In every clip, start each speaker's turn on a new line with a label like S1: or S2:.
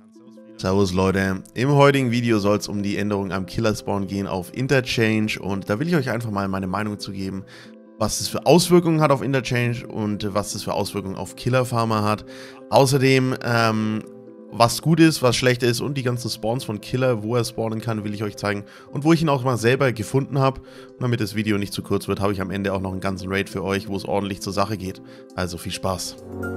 S1: Servus Leute, im heutigen Video soll es um die Änderung am Killer-Spawn gehen auf Interchange und da will ich euch einfach mal meine Meinung zu geben, was das für Auswirkungen hat auf Interchange und was das für Auswirkungen auf Killer-Farmer hat. Außerdem, was gut ist, was schlecht ist und die ganzen Spawns von Killer, wo er spawnen kann, will ich euch zeigen und wo ich ihn auch mal selber gefunden habe. Und damit das Video nicht zu kurz wird, habe ich am Ende auch noch einen ganzen Raid für euch, wo es ordentlich zur Sache geht. Also viel Spaß!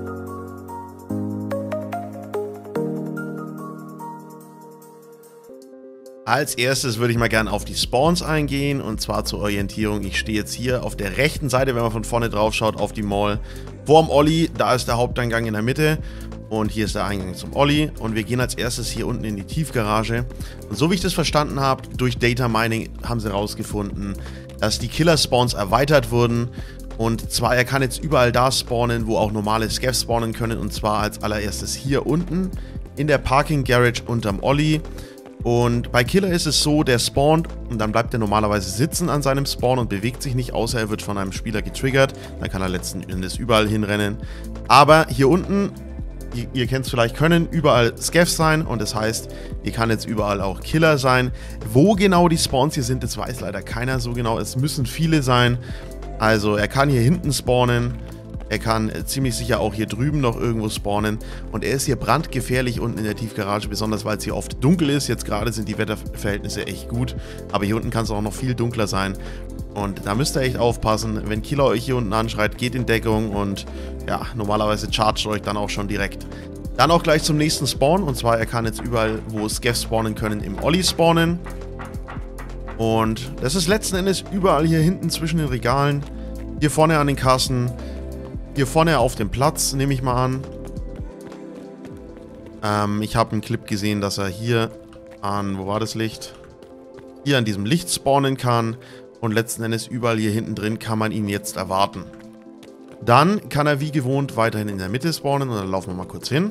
S1: Als erstes würde ich mal gerne auf die Spawns eingehen und zwar zur Orientierung. Ich stehe jetzt hier auf der rechten Seite, wenn man von vorne drauf schaut, auf die Mall. Vorm Olli, da ist der Haupteingang in der Mitte und hier ist der Eingang zum Olli. Und wir gehen als erstes hier unten in die Tiefgarage. Und so wie ich das verstanden habe, durch Data Mining haben sie herausgefunden, dass die Killer-Spawns erweitert wurden. Und zwar, er kann jetzt überall da spawnen, wo auch normale Scavs spawnen können. Und zwar als allererstes hier unten in der Parking Garage unterm Olli. Und bei Killer ist es so, der spawnt und dann bleibt er normalerweise sitzen an seinem Spawn und bewegt sich nicht, außer er wird von einem Spieler getriggert. Dann kann er letzten Endes überall hinrennen. Aber hier unten, ihr kennt es vielleicht, können überall Scavs sein und das heißt, hier kann jetzt überall auch Killer sein. Wo genau die Spawns hier sind, das weiß leider keiner so genau. Es müssen viele sein. Also er kann hier hinten spawnen. Er kann ziemlich sicher auch hier drüben noch irgendwo spawnen und er ist hier brandgefährlich unten in der Tiefgarage, besonders weil es hier oft dunkel ist. Jetzt gerade sind die Wetterverhältnisse echt gut, aber hier unten kann es auch noch viel dunkler sein und da müsst ihr echt aufpassen. Wenn Killer euch hier unten anschreit, geht in Deckung und ja, normalerweise chargt euch dann auch schon direkt. Dann auch gleich zum nächsten Spawn und zwar er kann jetzt überall, wo Scavs spawnen können, im Olli spawnen und das ist letzten Endes überall hier hinten zwischen den Regalen, hier vorne an den Kassen. Hier vorne auf dem Platz, nehme ich mal an. Ich habe einen Clip gesehen, dass er hier an, wo war das Licht? Hier an diesem Licht spawnen kann. Und letzten Endes überall hier hinten drin kann man ihn jetzt erwarten. Dann kann er wie gewohnt weiterhin in der Mitte spawnen. Und dann laufen wir mal kurz hin.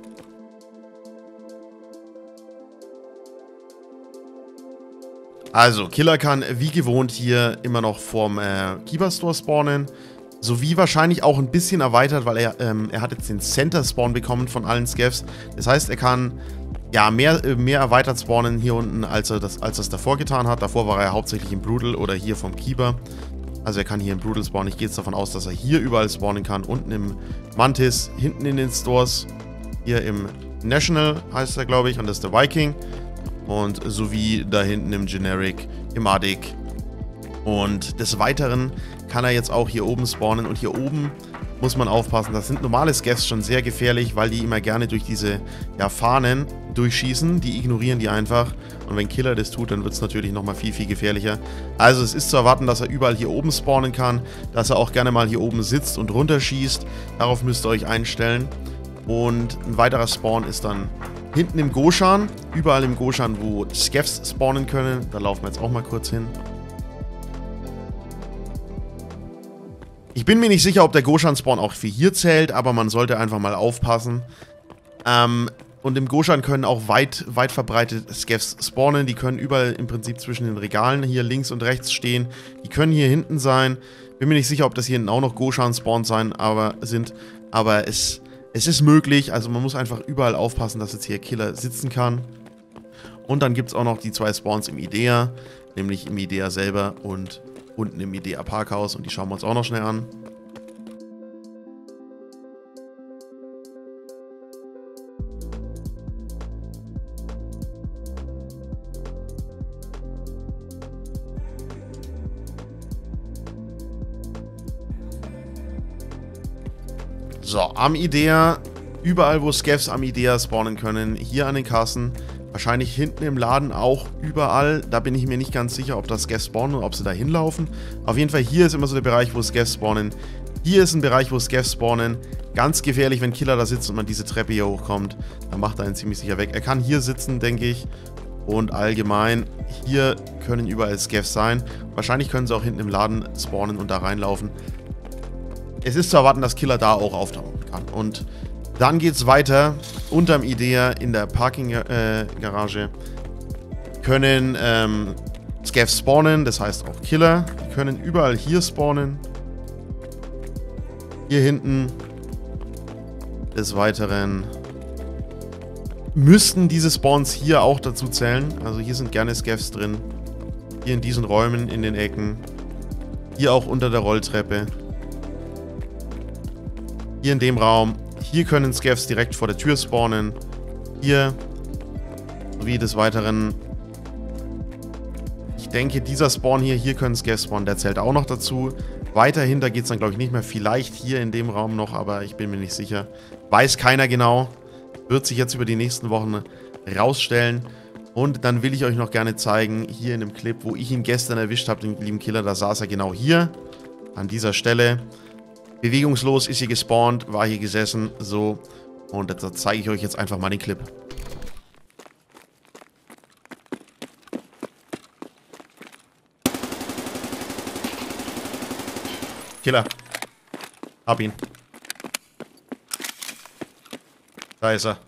S1: Also, Killer kann wie gewohnt hier immer noch vorm Keeper Store spawnen. Sowie wahrscheinlich auch ein bisschen erweitert, weil er hat jetzt den Center-Spawn bekommen von allen Scavs. Das heißt, er kann ja mehr erweitert spawnen hier unten, als er das davor getan hat. Davor war er hauptsächlich im Brutal oder hier vom Keeper. Also er kann hier im Brutal spawnen. Ich gehe jetzt davon aus, dass er hier überall spawnen kann. Unten im Mantis, hinten in den Stores. Hier im National heißt er, glaube ich, und das ist der Viking. Und sowie da hinten im Generic, im Adik. Und des Weiteren kann er jetzt auch hier oben spawnen und hier oben muss man aufpassen, das sind normale Scavs schon sehr gefährlich, weil die immer gerne durch diese Fahnen durchschießen, die ignorieren die einfach und wenn Killer das tut, dann wird es natürlich nochmal viel, viel gefährlicher. Also es ist zu erwarten, dass er überall hier oben spawnen kann, dass er auch gerne mal hier oben sitzt und runterschießt, darauf müsst ihr euch einstellen und ein weiterer Spawn ist dann hinten im Goshan, überall im Goshan, wo Scavs spawnen können, da laufen wir jetzt auch mal kurz hin. Ich bin mir nicht sicher, ob der Goshan-Spawn auch für hier zählt, aber man sollte einfach mal aufpassen. Und im Goshan können auch weit verbreitet Scavs spawnen. Die können überall im Prinzip zwischen den Regalen hier links und rechts stehen. Die können hier hinten sein. Bin mir nicht sicher, ob das hier hinten auch noch Goshan-Spawns sein, aber es ist möglich. Also man muss einfach überall aufpassen, dass jetzt hier Killer sitzen kann. Und dann gibt es auch noch die zwei Spawns im Idea, nämlich im Idea selber und unten im Idea Parkhaus und die schauen wir uns auch noch schnell an. So, am Idea, überall wo Scavs am Idea spawnen können, hier an den Kassen. Wahrscheinlich hinten im Laden auch überall. Da bin ich mir nicht ganz sicher, ob das Scavs spawnen oder ob sie da hinlaufen. Auf jeden Fall hier ist immer so der Bereich, wo Scavs spawnen. Hier ist ein Bereich, wo Scavs spawnen. Ganz gefährlich, wenn Killer da sitzt und man diese Treppe hier hochkommt. Dann macht er ihn ziemlich sicher weg. Er kann hier sitzen, denke ich. Und allgemein, hier können überall Scavs sein. Wahrscheinlich können sie auch hinten im Laden spawnen und da reinlaufen. Es ist zu erwarten, dass Killer da auch auftauchen kann. Und dann geht es weiter. Unterm Idea in der Parking-Garage können Scavs spawnen, das heißt auch Killer. Die können überall hier spawnen. Hier hinten. Des Weiteren müssten diese Spawns hier auch dazu zählen. Also hier sind gerne Scavs drin. Hier in diesen Räumen, in den Ecken. Hier auch unter der Rolltreppe. Hier in dem Raum. Hier können Scavs direkt vor der Tür spawnen. Hier. Sowie des Weiteren. Ich denke, dieser Spawn hier können Scavs spawnen. Der zählt auch noch dazu. Weiterhin, da geht es dann, glaube ich, nicht mehr. Vielleicht hier in dem Raum noch, aber ich bin mir nicht sicher. Weiß keiner genau. Wird sich jetzt über die nächsten Wochen rausstellen. Und dann will ich euch noch gerne zeigen, hier in dem Clip, wo ich ihn gestern erwischt habe, den lieben Killer, da saß er genau hier, an dieser Stelle. Bewegungslos ist hier gespawnt, war hier gesessen, so. Und da zeige ich euch jetzt einfach mal den Clip. Killer. Hab ihn. Da ist er.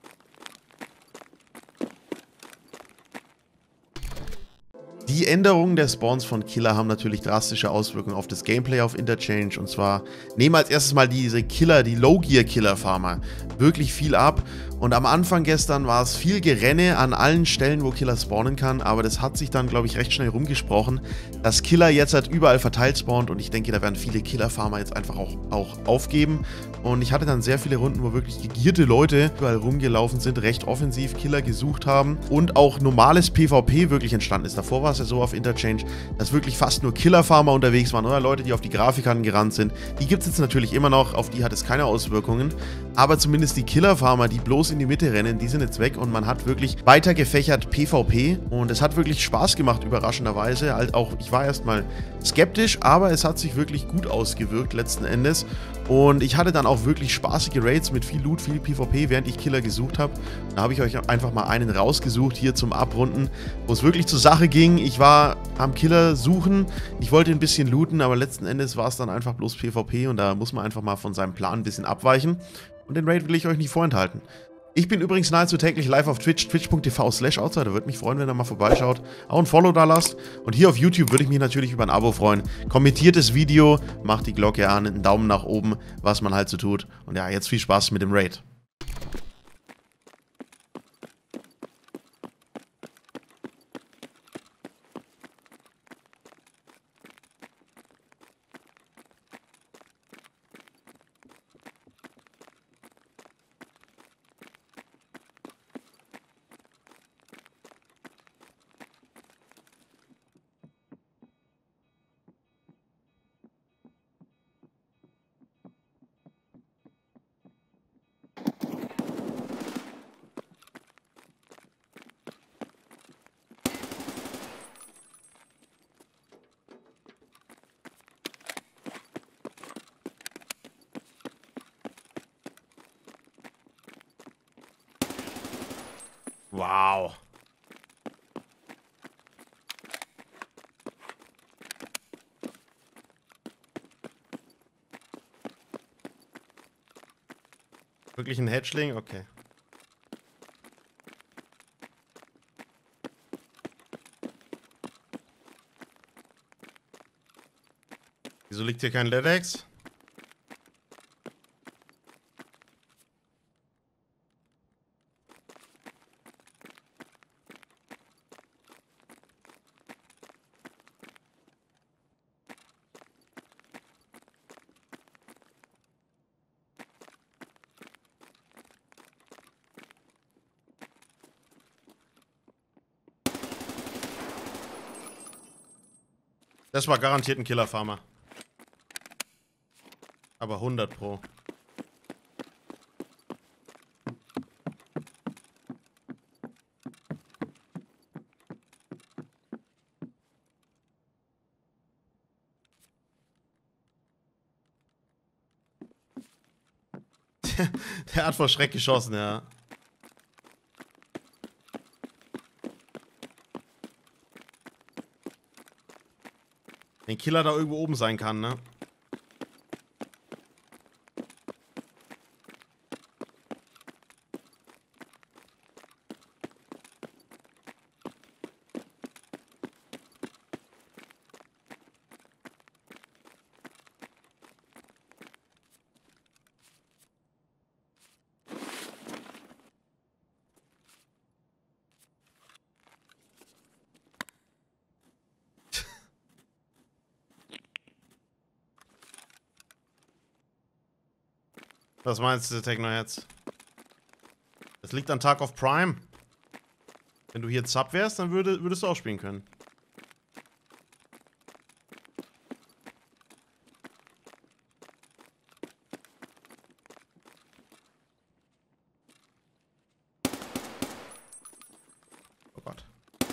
S1: Die Änderungen der Spawns von Killer haben natürlich drastische Auswirkungen auf das Gameplay auf Interchange. Und zwar nehmen wir als erstes mal diese Killer, die Low-Gear-Killer-Farmer, wirklich viel ab. Und am Anfang gestern war es viel Gerenne an allen Stellen, wo Killer spawnen kann. Aber das hat sich dann, glaube ich, recht schnell rumgesprochen, dass Killer jetzt halt überall verteilt spawnt. Und ich denke, da werden viele Killer-Farmer jetzt einfach auch aufgeben. Und ich hatte dann sehr viele Runden, wo wirklich gegierte Leute überall rumgelaufen sind, recht offensiv Killer gesucht haben. Und auch normales PvP wirklich entstanden ist. Davor war es ja so auf Interchange, dass wirklich fast nur Killer-Farmer unterwegs waren oder Leute, die auf die Grafikkarten gerannt sind. Die gibt es jetzt natürlich immer noch, auf die hat es keine Auswirkungen. Aber zumindest die Killer-Farmer, die bloß in die Mitte rennen, die sind jetzt weg und man hat wirklich weiter gefächert PvP. Und es hat wirklich Spaß gemacht, überraschenderweise. Halt auch, ich war erstmal skeptisch, aber es hat sich wirklich gut ausgewirkt letzten Endes. Und ich hatte dann auch wirklich spaßige Raids mit viel Loot, viel PvP, während ich Killer gesucht habe. Da habe ich euch einfach mal einen rausgesucht hier zum Abrunden, wo es wirklich zur Sache ging. Ich war am Killer suchen, ich wollte ein bisschen looten, aber letzten Endes war es dann einfach bloß PvP und da muss man einfach mal von seinem Plan ein bisschen abweichen. Und den Raid will ich euch nicht vorenthalten. Ich bin übrigens nahezu täglich live auf Twitch, twitch.tv/outsider. Würde mich freuen, wenn ihr mal vorbeischaut. Auch ein Follow da lasst. Und hier auf YouTube würde ich mich natürlich über ein Abo freuen. Kommentiert das Video, macht die Glocke an, einen Daumen nach oben, was man halt so tut. Und ja, jetzt viel Spaß mit dem Raid. Wow. Wirklich ein Hatchling? Okay. Wieso liegt hier kein LEDX? Das war garantiert ein Killer-Farmer. Aber 100 Pro. Der hat vor Schreck geschossen, ja. Den Killer da irgendwo oben sein kann, ne? Was meinst du, Technoheads? Das liegt an Tag of Prime. Wenn du hier Sub wärst, dann würdest du auch spielen können. Oh Gott.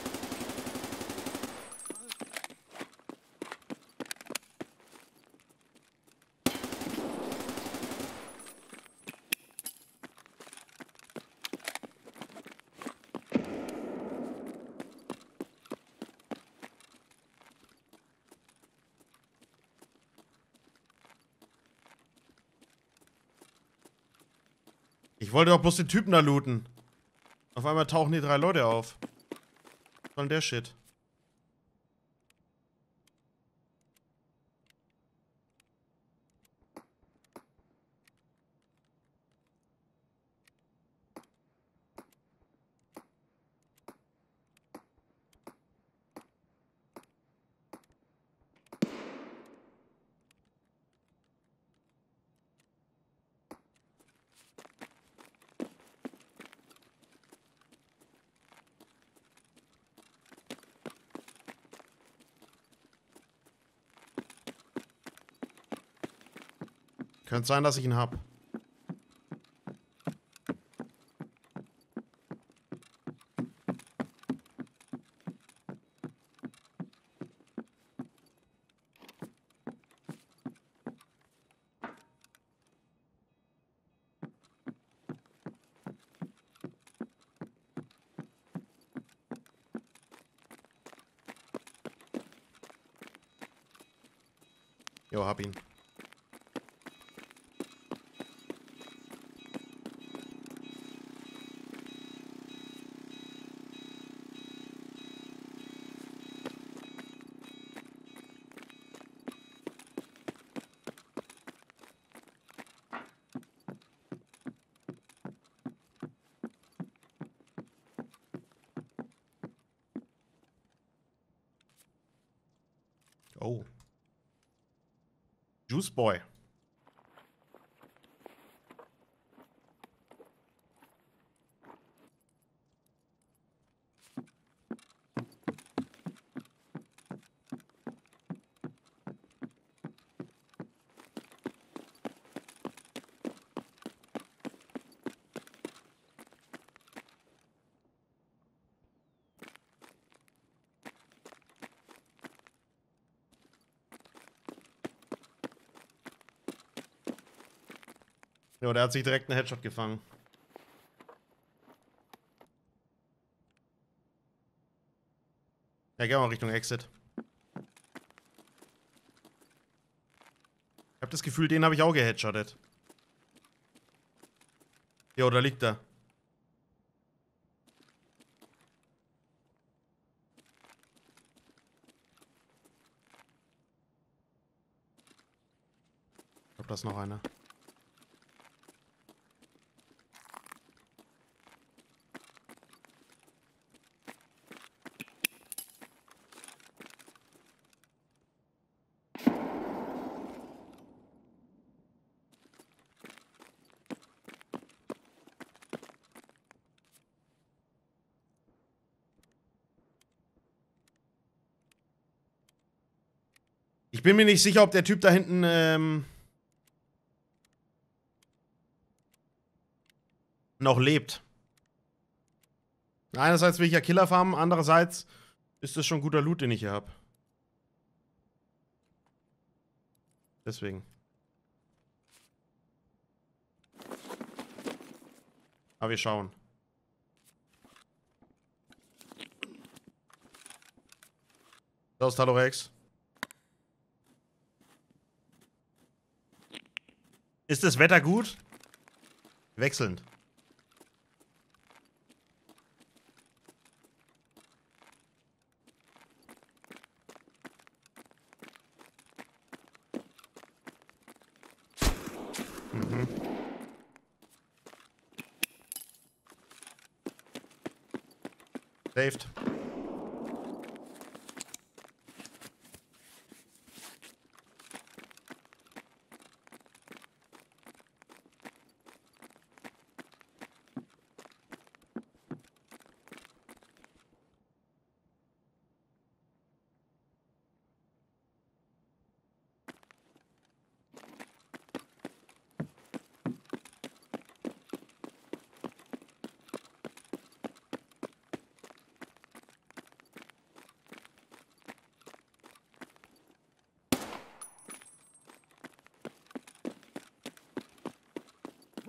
S1: Ich wollte doch bloß den Typen da looten. Auf einmal tauchen die 3 Leute auf. Was soll denn der Shit? Könnte sein, dass ich ihn hab. Jo, hab ihn. Oh. Juice Boy. Ja, der hat sich direkt einen Headshot gefangen. Ja, geh mal Richtung Exit. Ich hab das Gefühl, den habe ich auch geheadshottet. Jo, da liegt er. Ich glaube, da ist noch einer. Ich bin mir nicht sicher, ob der Typ da hinten noch lebt. Einerseits will ich ja Killer farmen, andererseits ist das schon guter Loot, den ich hier habe. Deswegen. Aber wir schauen. Da ist Talorex. Ist das Wetter gut? Wechselnd. Mhm. Saved.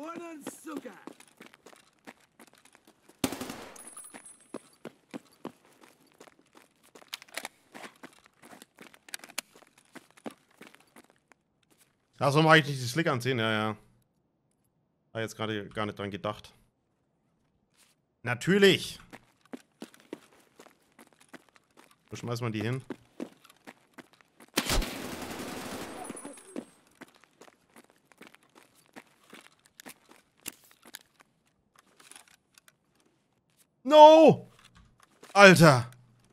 S1: Achso, mache ich nicht die Slick anziehen? Ja, ja. War jetzt gerade gar nicht dran gedacht. Natürlich! Wo schmeißt man die hin? No! Alter!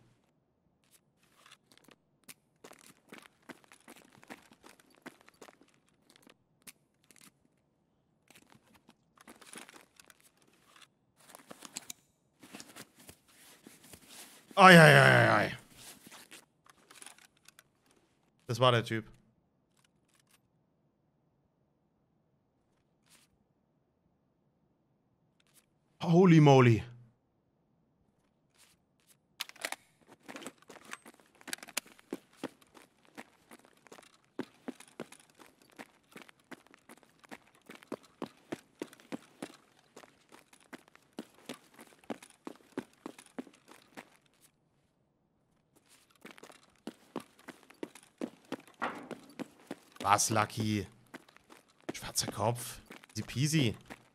S1: Ai, ai, ai, ai. Das war der Typ. Holy moly. Was, Lucky? Schwarzer Kopf. Easy peasy.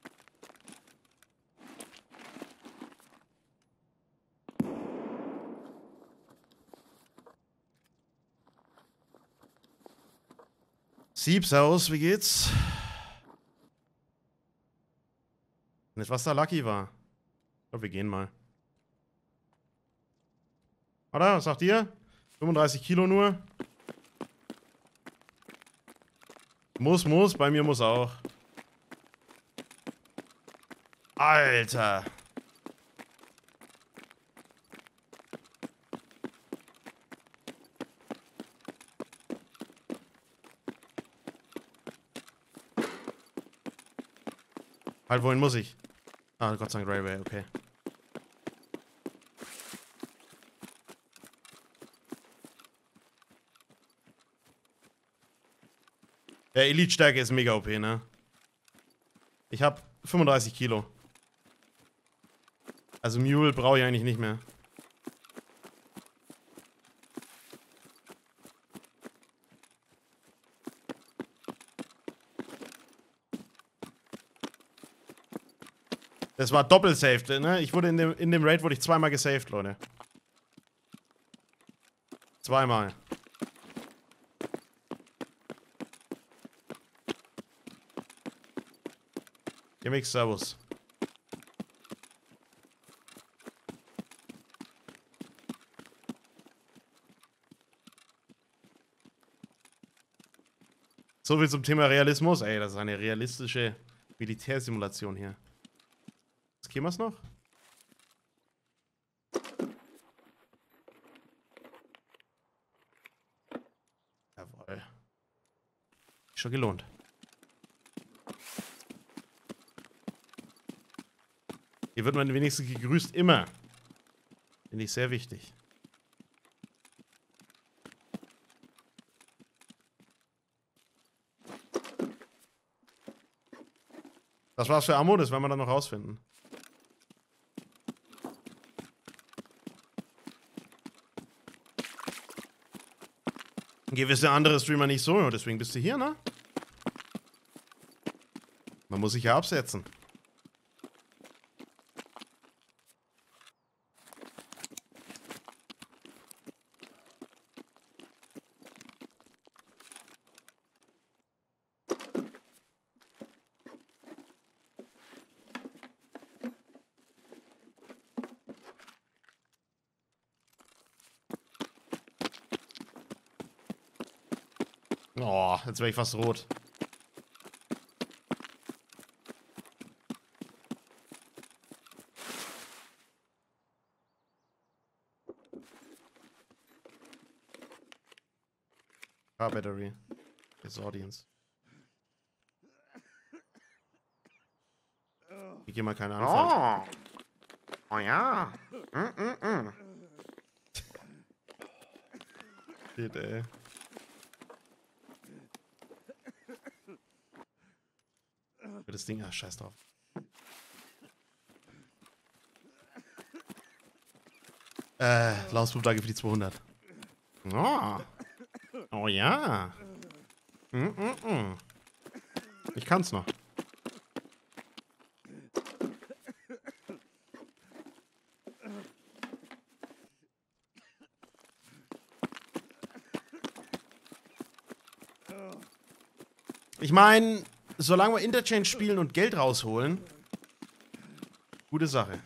S1: Sieb's aus, wie geht's? Nicht, was da Lucky war. Ich glaube, wir gehen mal. Oder? Was sagt ihr? 35 Kilo nur. Muss. Bei mir muss auch. Alter. Halt, wohin muss ich? Ah, Gott sei Dank Railway, okay. Der Elite-Stärke ist mega OP, ne? Ich hab 35 Kilo. Also Mule brauche ich eigentlich nicht mehr. Das war doppelt-saved, ne? Ich wurde in dem Raid wurde ich zweimal gesaved, Leute. Zweimal. Gimmicks, Servus. So viel zum Thema Realismus. Ey, das ist eine realistische Militärsimulation hier. Was gehen wir's noch? Jawohl. Schon gelohnt. Hier wird man wenigstens gegrüßt, immer. Finde ich sehr wichtig. Das war's für Ammo, das werden wir dann noch rausfinden. Gewisse andere Streamer nicht so, deswegen bist du hier, ne? Man muss sich ja absetzen. Oh, jetzt wäre ich fast rot. Car battery. His audience. Ich geh mal keine Anfall. Oh ja. Shit, ey. Für das Ding, scheiß drauf. Lausbuch, danke für die 200. Oh. Oh ja. Ich kann's noch. Ich meine, solange wir Interchange spielen und Geld rausholen, gute Sache.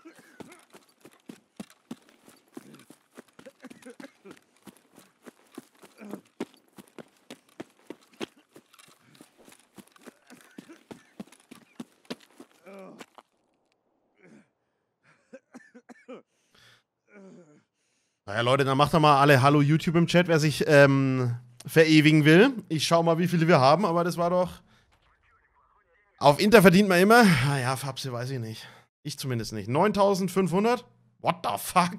S1: Naja, Leute, dann macht doch mal alle Hallo YouTube im Chat, wer sich verewigen will. Ich schau mal, wie viele wir haben, aber das war doch... Auf Inter verdient man immer... Naja, Fabse weiß ich nicht. Ich zumindest nicht. 9.500? What the fuck?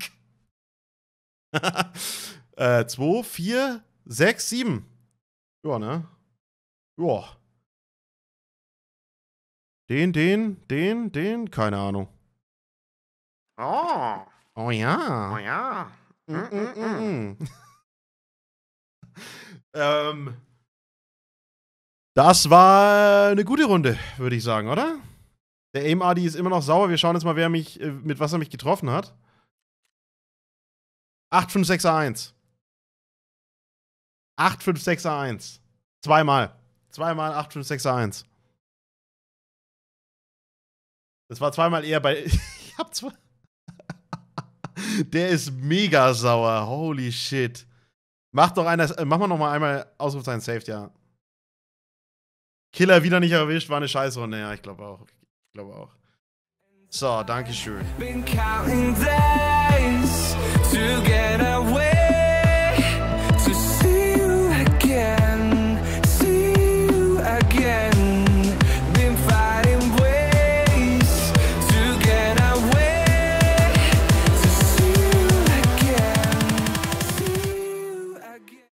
S1: 2, 4, 6, 7. Ja, ne? Ja. Den, keine Ahnung. Oh. Oh ja. Oh ja. Das war eine gute Runde, würde ich sagen, oder? Der Aim-Adi ist immer noch sauer. Wir schauen jetzt mal, wer mich, mit was er mich getroffen hat. 856A1. 856A1. Zweimal 856A1. Das war zweimal eher bei... Ich hab zwei... Der ist mega sauer. Holy shit. Mach mal noch mal einmal Ausrufzeichen saved, ja. Killer wieder nicht erwischt, war eine Scheißrunde. Ja, ich glaube auch. So, dankeschön.